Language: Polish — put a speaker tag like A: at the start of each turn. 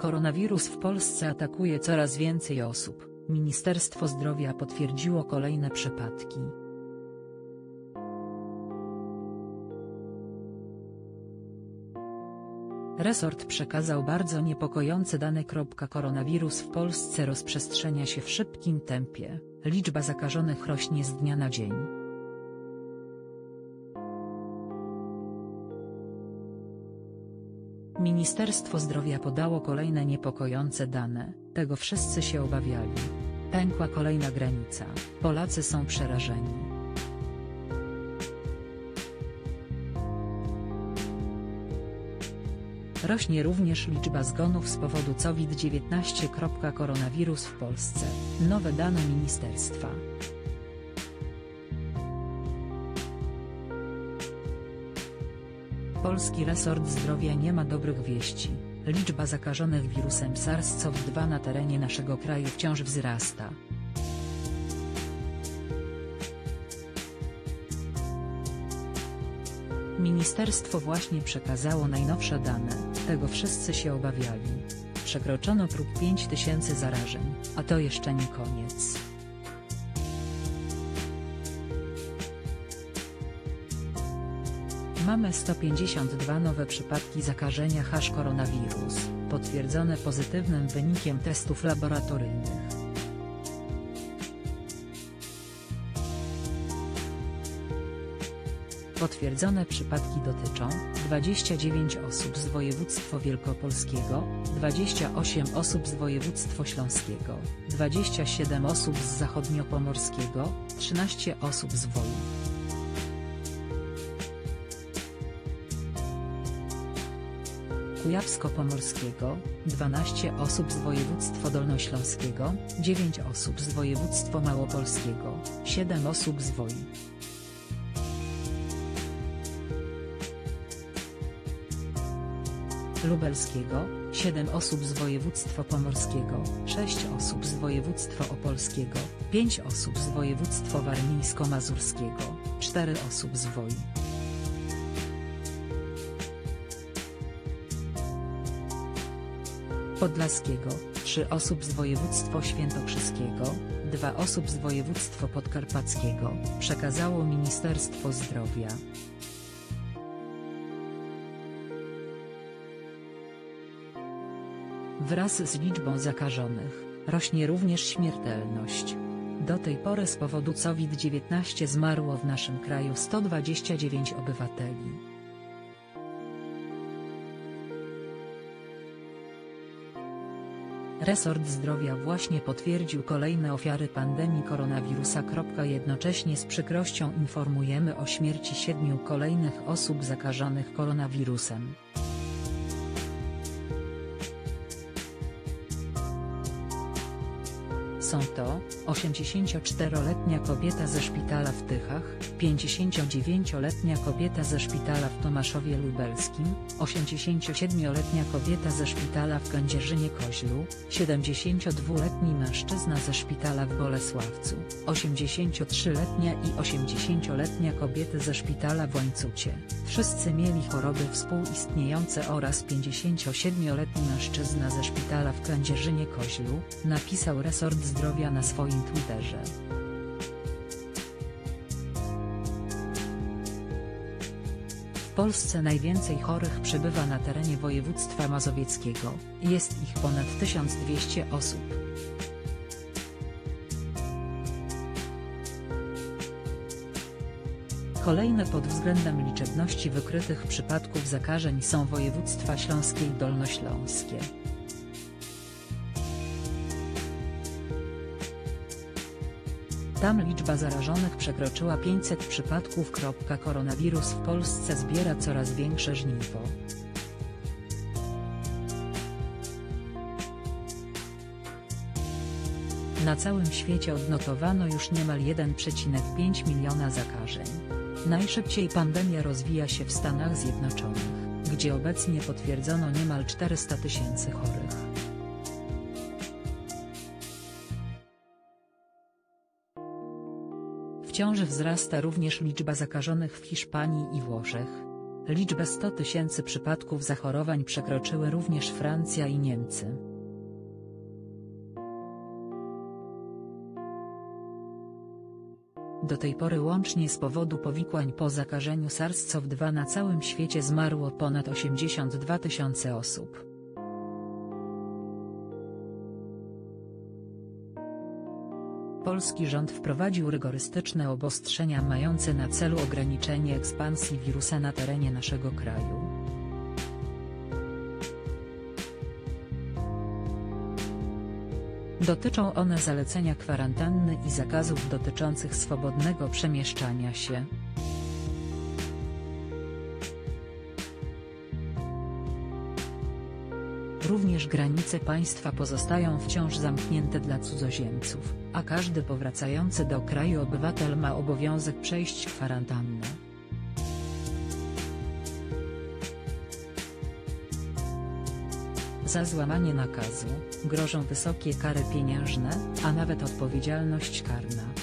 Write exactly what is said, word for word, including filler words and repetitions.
A: Koronawirus w Polsce atakuje coraz więcej osób. Ministerstwo Zdrowia potwierdziło kolejne przypadki. Resort przekazał bardzo niepokojące dane. Koronawirus w Polsce rozprzestrzenia się w szybkim tempie, liczba zakażonych rośnie z dnia na dzień. Ministerstwo Zdrowia podało kolejne niepokojące dane, tego wszyscy się obawiali. Pękła kolejna granica, Polacy są przerażeni. Rośnie również liczba zgonów z powodu COVID dziewiętnaście. Koronawirus w Polsce, nowe dane ministerstwa. Polski resort zdrowia nie ma dobrych wieści. Liczba zakażonych wirusem SARS CoV dwa na terenie naszego kraju wciąż wzrasta. Ministerstwo właśnie przekazało najnowsze dane, tego wszyscy się obawiali. Przekroczono próg pięć tysięcy zarażeń, a to jeszcze nie koniec. Mamy sto pięćdziesiąt dwa nowe przypadki zakażenia H koronawirus, potwierdzone pozytywnym wynikiem testów laboratoryjnych. Potwierdzone przypadki dotyczą dwudziestu dziewięciu osób z województwa wielkopolskiego, dwudziestu ośmiu osób z województwa śląskiego, dwudziestu siedmiu osób z zachodniopomorskiego, trzynaście osób z Woli. Kujawsko-Pomorskiego, dwanaście osób z województwa dolnośląskiego, dziewięć osób z województwa małopolskiego, siedem osób z Woli. Lubelskiego, siedem osób z województwa pomorskiego, sześć osób z województwa opolskiego, pięć osób z województwa warmińsko-mazurskiego, cztery osób z Woli. Podlaskiego, trzy osób z województwa świętokrzyskiego, dwie osób z województwa podkarpackiego, przekazało Ministerstwo Zdrowia. Wraz z liczbą zakażonych, rośnie również śmiertelność. Do tej pory z powodu COVID dziewiętnaście zmarło w naszym kraju sto dwadzieścia dziewięć obywateli. Resort Zdrowia właśnie potwierdził kolejne ofiary pandemii koronawirusa. Jednocześnie z przykrością informujemy o śmierci siedmiu kolejnych osób zakażonych koronawirusem. Są to osiemdziesięcioczteroletnia kobieta ze szpitala w Tychach, pięćdziesięciodziewięcioletnia kobieta ze szpitala w Tomaszowie Lubelskim, osiemdziesięciosiedmioletnia kobieta ze szpitala w Kędzierzynie-Koźlu, siedemdziesięciodwuletni mężczyzna ze szpitala w Bolesławcu, osiemdziesięciotrzyletnia i osiemdziesięcioletnia kobiety ze szpitala w Łańcucie. Wszyscy mieli choroby współistniejące oraz pięćdziesięciosiedmioletni mężczyzna ze szpitala w Kędzierzynie-Koźlu, napisał resort zdrowia na swoim Twitterze. W Polsce najwięcej chorych przebywa na terenie województwa mazowieckiego, jest ich ponad tysiąc dwieście osób. Kolejne pod względem liczebności wykrytych przypadków zakażeń są województwa śląskie i dolnośląskie. Tam liczba zarażonych przekroczyła pięćset przypadków. Koronawirus w Polsce zbiera coraz większe żniwo. Na całym świecie odnotowano już niemal jeden przecinek pięć miliona zakażeń. Najszybciej pandemia rozwija się w Stanach Zjednoczonych, gdzie obecnie potwierdzono niemal czterysta tysięcy chorych. Wciąż wzrasta również liczba zakażonych w Hiszpanii i Włoszech. Liczbę sto tysięcy przypadków zachorowań przekroczyły również Francja i Niemcy. Do tej pory łącznie z powodu powikłań po zakażeniu SARS-C o V dwa na całym świecie zmarło ponad osiemdziesiąt dwa tysiące osób. Polski rząd wprowadził rygorystyczne obostrzenia mające na celu ograniczenie ekspansji wirusa na terenie naszego kraju. Dotyczą one zalecenia kwarantanny i zakazów dotyczących swobodnego przemieszczania się. Również granice państwa pozostają wciąż zamknięte dla cudzoziemców, a każdy powracający do kraju obywatel ma obowiązek przejść kwarantannę. Za złamanie nakazu grożą wysokie kary pieniężne, a nawet odpowiedzialność karna.